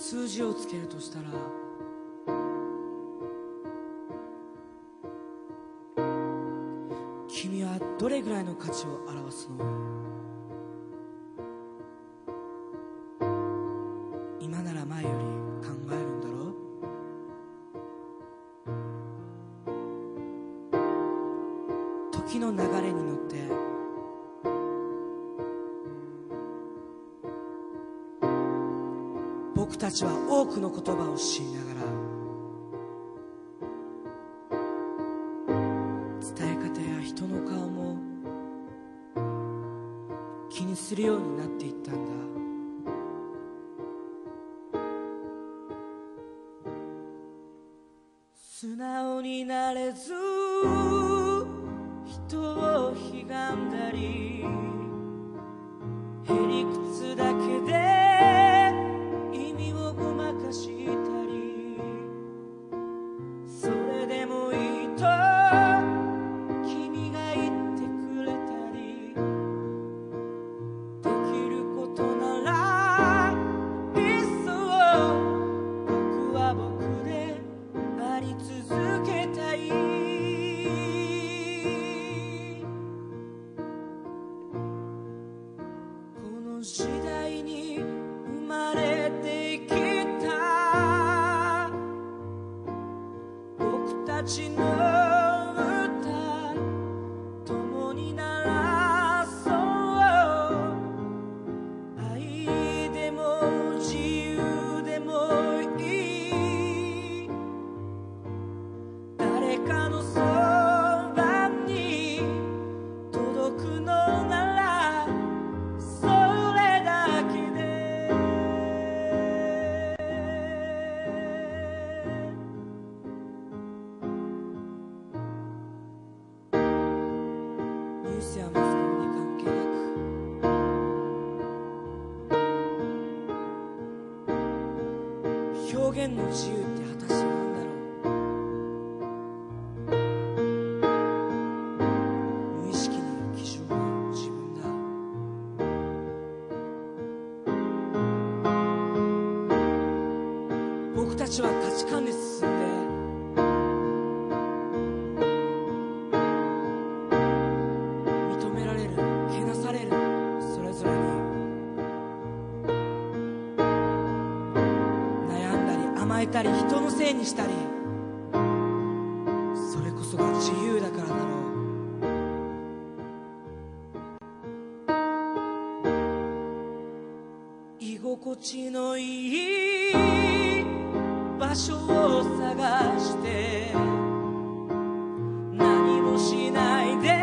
数字をつけるとしたら、君はどれぐらいの価値を表すの？今なら前より考えるんだろう。時の流れに乗って僕たちは多くの言葉を知りながら、伝え方や人の顔も気にするようになっていったんだ。素直になれず人をひがんだり、へりくつだけで意味をごまかしたり、それでもいいと君が言ってくれたり、できることならいっそ僕は僕であり続けたい。この時代に生まれてきた僕たちの歌、共に鳴らそう。愛でも自由でもいい、誰かのそばに届くのならそれだけで。ニュースやマスコミに関係なく、表現の自由って果たして何だろう。無意識に基準は自分だ。僕たちは価値観で進んで、認められる、けなされる、それぞれに悩んだり甘えたり人のせいにしたり、それこそが自由だからだろう。居心地のいい場所を探して、何もしないで